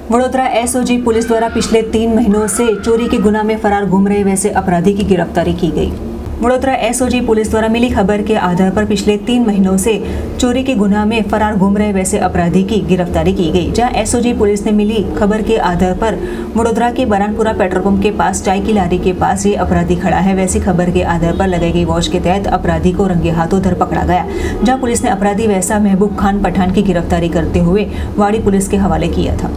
Vadodara SOG police द्वारा पिछले 3 महीनों से चोरी के गुनाह में फरार घूम रहे वैसे अपराधी की गिरफ्तारी की गई। वडोदरा एसओजी पुलिस द्वारा मिली खबर के आधार पर पिछले 3 महीनों से चोरी के गुनाह में फरार घूम रहे वैसे अपराधी की गिरफ्तारी की गई। जहां एसओजी पुलिस ने मिली खबर के आधार पर वडोदरा के बरानपुरा पेट्रोल पंप के पास चाय की लारी के पास ये अपराधी खड़ा है। वैसी खबर के आधार पर लगाई गई वॉच के तहत अपराधी को रंगे हाथों धर पकड़ा गया, जहाँ पुलिस ने अपराधी वैसा महबूब खान पठान की गिरफ्तारी करते हुए वाड़ी पुलिस के हवाले किया था।